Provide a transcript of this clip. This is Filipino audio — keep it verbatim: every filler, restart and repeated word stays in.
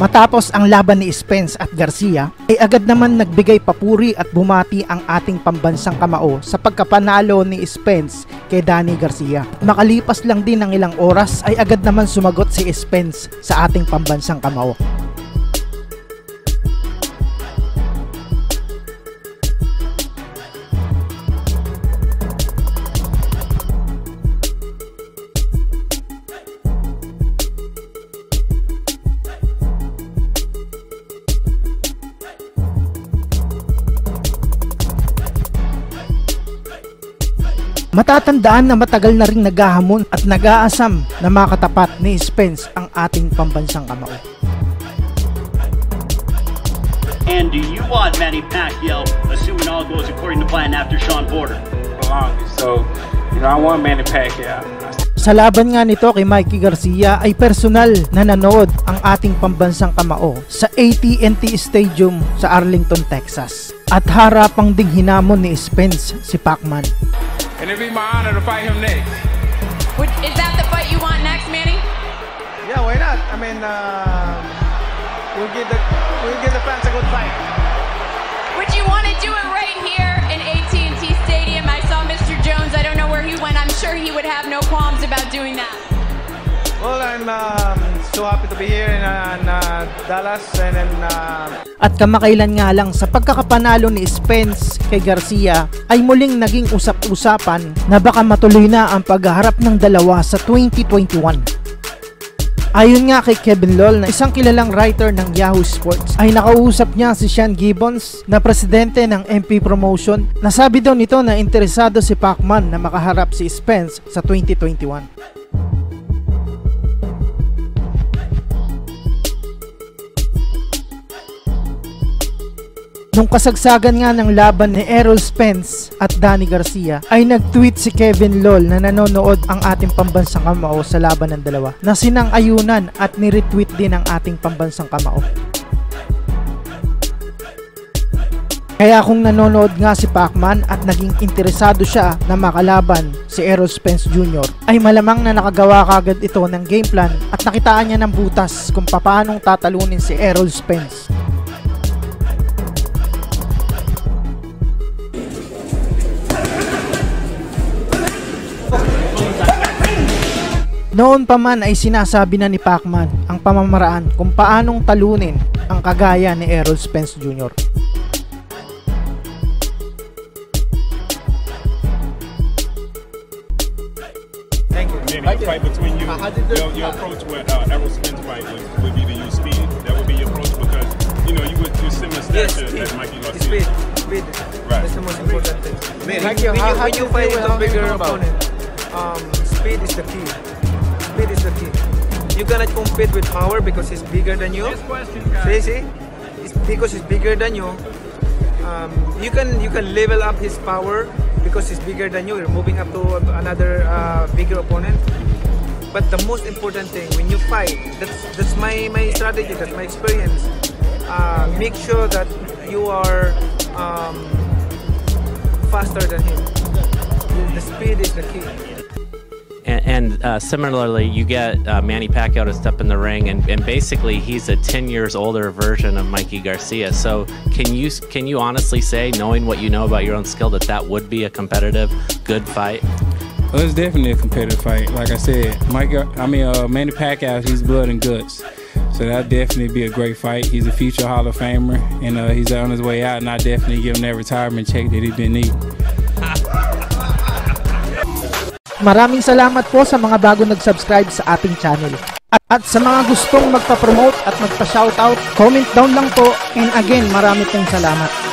Matapos ang laban ni Spence at Garcia, ay agad naman nagbigay papuri at bumati ang ating pambansang kamao sa pagkapanalo ni Spence kay Danny Garcia. Makalipas lang din ng ilang oras ay agad naman sumagot si Spence sa ating pambansang kamao. Matatandaan na matagal na ring naghahamon at nag-aasam na makatapat ni Spence ang ating pambansang kamao. And do you want Manny Pacquiao, assuming all goes according to plan after Sean Porter? So, you know, I want Manny Pacquiao. Sa laban nga nito kay Mikey Garcia ay personal na nanood ang ating pambansang kamao sa A T and T Stadium sa Arlington, Texas. At harapang ding hinamon ni Spence si Pacman. And it'd be my honor to fight him next. Would, is that the fight you want next, Manny? Yeah, why not? I mean, uh, we'll give the we'll give the fans a good fight. Would you want to do it right here in A T and T Stadium? I saw Mister Jones. I don't know where he went. I'm sure he would have no qualms about doing that. Well, I'm um, so happy to be here in uh, in, uh, Dallas and then. Uh... At kamakailan nga lang sa pagkakapanalo ni Spence kay Garcia ay muling naging usap-usapan na baka matuloy na ang paghaharap ng dalawa sa twenty twenty-one. Ayon nga kay Kevin Lol na isang kilalang writer ng Yahoo Sports ay nakausap niya si Sean Gibbons na presidente ng M P Promotion. Nasabi daw nito na interesado si Pacman na makaharap si Spence sa twenty twenty-one. Nung kasagsagan nga ng laban ni Errol Spence at Danny Garcia ay nag-tweet si Kevin Lol na nanonood ang ating pambansang kamao sa laban ng dalawa na sinang-ayunan at ni-retweet din ang ating pambansang kamao. Kaya kung nanonood nga si Pacman at naging interesado siya na makalaban si Errol Spence Junior ay malamang na nakagawa kagad ito ng game plan at nakitaan niya ng butas kung paanong tatalunin si Errol Spence. Noon pa man ay sinasabi na ni Pacman ang pamamaraan kung paanong talunin ang kagaya ni Errol Spence Junior Thank you. Maybe a fight between you. Your, your approach with uh, Errol Spence fight would, would be to use speed. That would be your approach because you know you would do similar stature yes, as Mikey Garcia. Speed, speed. Right. That's the most important thing. Man, when you, how, when you fight with a bigger opponent, about? um, speed is the key. Speed is the key. You cannot compete with power because he's bigger than you. See, see, it's because he's bigger than you. Um, you can you can level up his power because he's bigger than you. You're moving up to another uh, bigger opponent. But the most important thing when you fight, that's that's my my strategy. That's my experience. Uh, make sure that you are um, faster than him. The speed is the key. And, and uh, similarly, you get uh, Manny Pacquiao to step in the ring, and, and basically he's a ten years older version of Mikey Garcia. So can you can you honestly say, knowing what you know about your own skill, that that would be a competitive, good fight? Well, it's definitely a competitive fight. Like I said, Mike, I mean, uh, Manny Pacquiao, he's blood and guts. So that'd definitely be a great fight. He's a future Hall of Famer, and uh, he's on his way out, and I definitely give him that retirement check that he's been needing. Maraming salamat po sa mga bago nag-subscribe sa ating channel. At, at sa mga gustong magpa-promote at magpa-shoutout, comment down lang po. And again, marami pong salamat.